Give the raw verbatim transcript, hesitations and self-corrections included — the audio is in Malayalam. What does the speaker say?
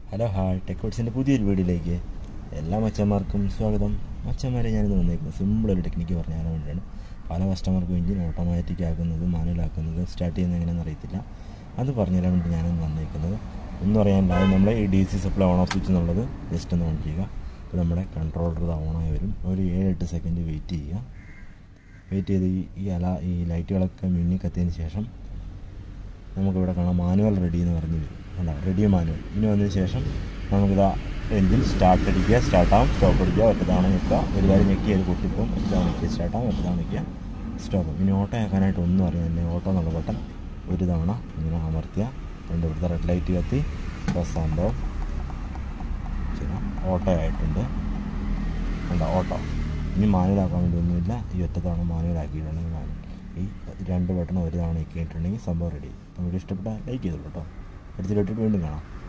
ഹലോ ഹായ് ടെക്വേഡ്സിൻ്റെ പുതിയൊരു വീഡിയോയിലേക്ക് എല്ലാ മച്ചന്മാർക്കും സ്വാഗതം. മച്ചന്മാരെ ഞാനിന്ന് വന്നേക്കുന്നത് സിമ്പിളൊരു ടെക്നിക്ക് പറഞ്ഞു തരാൻ വേണ്ടിയാണ്. പല കസ്റ്റമർക്കും എഞ്ചിൻ ഓട്ടോമാറ്റിക് ആക്കുന്നത് മാനുവലാക്കുന്നത് സ്റ്റാർട്ട് ചെയ്യുന്നത് എങ്ങനെയാണെന്ന് അറിയത്തില്ല. അത് പറഞ്ഞു തരാൻ വേണ്ടി ഞാനിന്ന് വന്നേക്കുന്നത് ഒന്നും അറിയാനില്ല. അത് നമ്മൾ ഈ D C supply on off switch എന്നുള്ളത് ജസ്റ്റ് ഒന്ന് ഓൺ ചെയ്യുക. ഇപ്പോൾ നമ്മുടെ കൺട്രോളർ ഇത് ഓണായി വരും. ഒരു ഏഴ് എട്ട് സെക്കൻഡ് വെയിറ്റ് ചെയ്യുക. വെയിറ്റ് ചെയ്ത് ഈ അല ഈ ലൈറ്റുകളൊക്കെ മിന്നി കത്തിയതിന് ശേഷം നമുക്കിവിടെ കാണാം മാനുവൽ റെഡി എന്ന് പറഞ്ഞ് വരും. അല്ല റെഡി മാനുവൽ. ഇനി വന്നതിന് ശേഷം നമുക്കിതാ എഞ്ചിൻ സ്റ്റാർട്ട് അടിക്കുക, സ്റ്റാർട്ടാവും, സ്റ്റോപ്പ് അടിക്കുക, ഒറ്റതാണ് നിൽക്കുക, ഒരു കാര്യം ഞെക്കി അത് പൊട്ടിപ്പോൾ ഒറ്റതാണ് നിൽക്കുക, സ്റ്റാർട്ടാവും, ഒറ്റതാണ് നിൽക്കുക, സ്റ്റോപ്പ്. ഇനി ഓട്ടോ ആക്കാനായിട്ട് ഒന്നും അറിയാനില്ല. ഓട്ടോ എന്നുള്ള ബട്ടൺ ഒരു തവണ ഇങ്ങനെ അമർത്തിയ രണ്ട് ഇവിടുത്തെ റെഡ് ലൈറ്റ് കത്തി ബസ് സംഭവം ഓട്ടോ ആയിട്ടുണ്ട്. അല്ല ഓട്ടോ. ഇനി മാനുവലാക്കാൻ വേണ്ടി ഒന്നുമില്ല. ഈ ഒറ്റ തവണ മാനുവലാക്കിയിട്ടുണ്ടെങ്കിൽ മാനുവൽ ഈ രണ്ട് ബട്ടൺ ഒരു തവണ ഞെക്കിയിട്ടുണ്ടെങ്കിൽ സംഭവം റെഡി. അപ്പോൾ വീഡിയോ ഇഷ്ടപ്പെട്ടാൽ ലൈക്ക് ചെയ്തോളൂ കേട്ടോ. അടുത്തിട്ട് വീണ്ടും കാണാം.